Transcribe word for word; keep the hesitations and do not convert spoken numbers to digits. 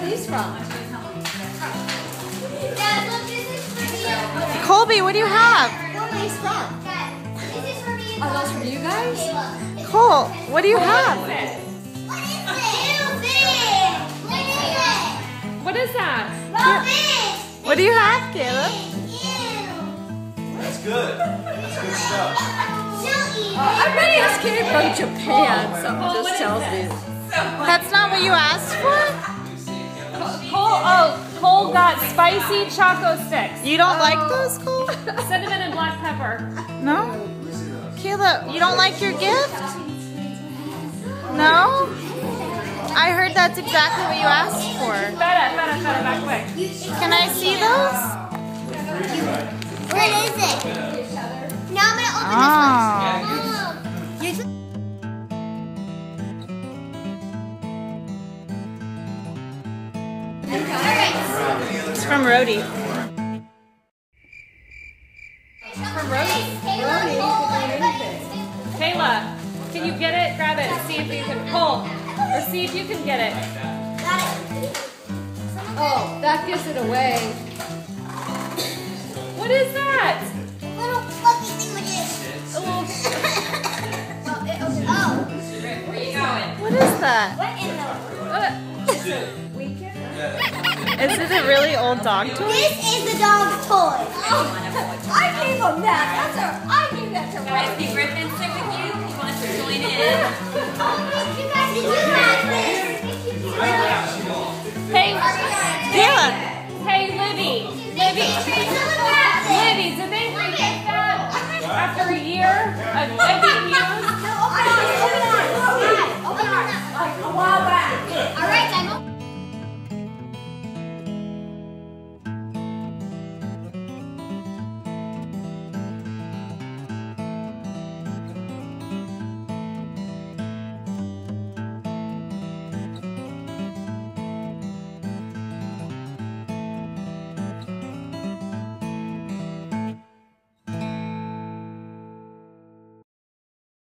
these from? Dad, look, this is for me. Colby, what do you have? Where are these from? Dad, this is for me. Are those from you guys? Cole, what do you have? What is it? Ew, big. What is it? What is that? Well, big. What do you have, Caleb? Ew. That's good. That's good stuff. Silly. Uh, I bet this came from Japan. Something Cole, what just is tells this? me. That's not what you asked for? Cole, oh, Cole got spicy choco sticks. You don't like those, Cole? Cinnamon and black pepper. No? Caleb, you don't like your gift? No? I heard that's exactly what you asked for. Feta, feta, feta, back away. Can I see those? What is it? Now I'm gonna open Oh. this one. It's from Rhodey. From Rhodey. Kayla, can you get it? Grab it. See if you can pull. Or see if you can get it. Oh, that gives it away. What is that? Little fluffy thing with it. A little. Oh. Where you going? What is that? What in the? Uh, Is it a really old dog toy? This is the dog's toy. I gave him that. That's a, I gave that to Ray. Happy birthday sit with you. He wants to join in. You guys, did you have this? hey, Caleb. hey, Libby. Libby. Libby, did they remake that after a year? I, I think